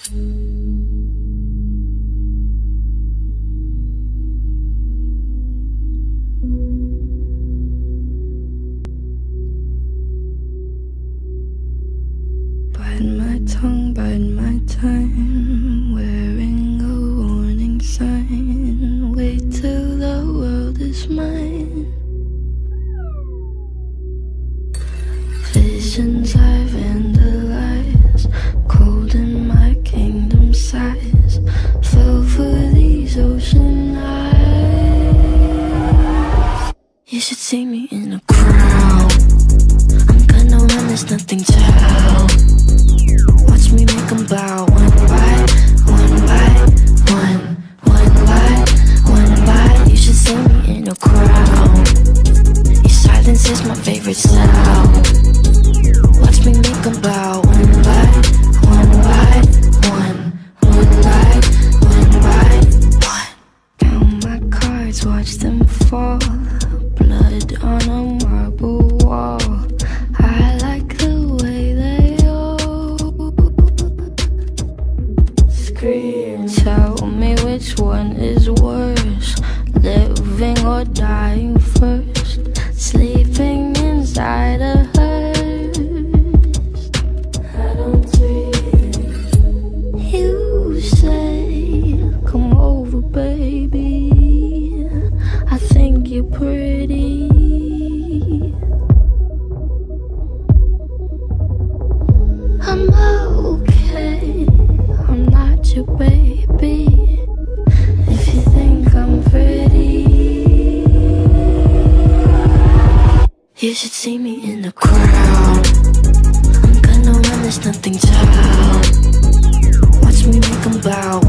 Bite my tongue, bide my time, wearing a warning sign. Wait till the world is mine. Visions I vandalize, cold in my kingdom size. Fell for these ocean eyes. You should see me in a crowd. I'm gonna run, there's nothing to help. Watch me make them bow, one by one by one, one by one by. You should see me in a crowd. Your silence is my favorite sound. Watch me make them bow, one by one by one, one by one by one. Count my cards, watch them fall. Blood on a marble wall. I like the way they all scream. Tell me which one is worse, living or dying first. Sleeping inside a hearse. I don't dream. You say, come over, baby. I think you're pretty. I'm okay, I'm not your baby. If you think I'm pretty, you should see me in the crowd. I'm gonna run, there's nothing to help. Watch me make them bow,